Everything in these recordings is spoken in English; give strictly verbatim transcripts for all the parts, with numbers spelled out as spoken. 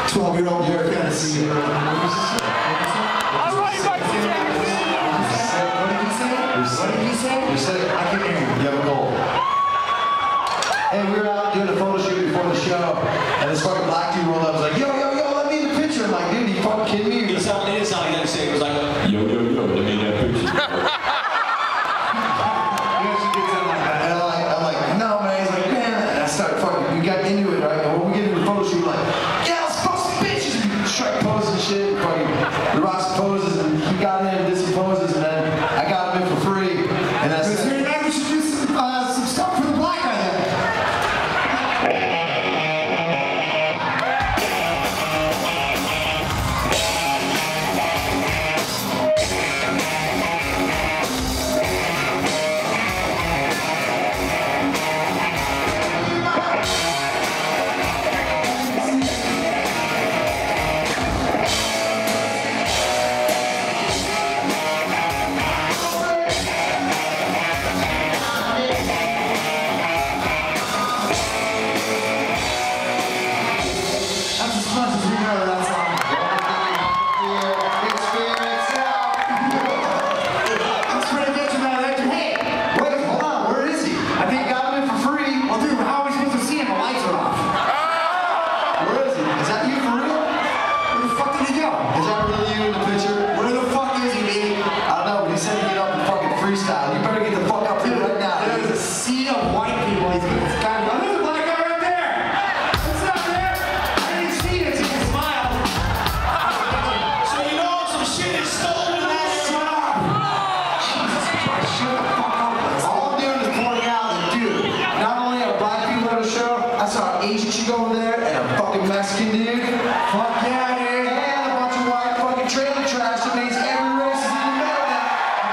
twelve-year-old hair fantasy. I'm right, Mike. What did he say? What did he say? You said, I can hear you. You have a goal. Hey, we were out doing a photo shoot before the show, and this fucking black dude rolled up and was like, yo, yo, yo, let me in the picture. I'm like, dude, you fucking kidding me? It sounded, it didn't sound like that shit. It was like, yo, yo, yo, let me in that picture. And I'm like, I'm like, no, man. He's like, man. And I started fucking, we got into it, right? And when we get into the photo shoot, we're like, yeah, let's post some bitches. And we strike poses and shit. Fucking, we rocked some poses, and he got in and did some poses, and then I got him in for free. And that's it. Maybe we should do some, uh, some stuff for the black guy then. Asian chick over there and a fucking Mexican dude. Fuck yeah, dude. And a bunch of white fucking trailer trash that means every race is in the middle now.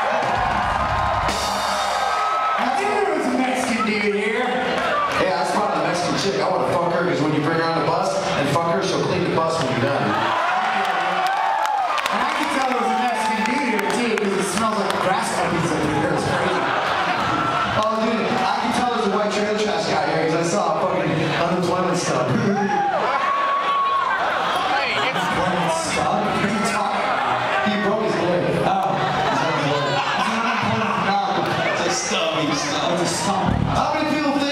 I knew there was a Mexican dude here. Yeah, I spotted a Mexican chick. I want to fuck her because when you bring her on the bus and fuck her, she'll clean the bus when you're done. And I can tell there was a Mexican dude here too because it smells like grass puppies up here. It's crazy. Oh, dude, I can tell there's a white trailer trash guy here because I saw a fucking unemployment stuff. Unemployment stuff? What are you talking about? He broke his leg. Oh. He's unemployment. No. It's a stub. It's a stub. How many people think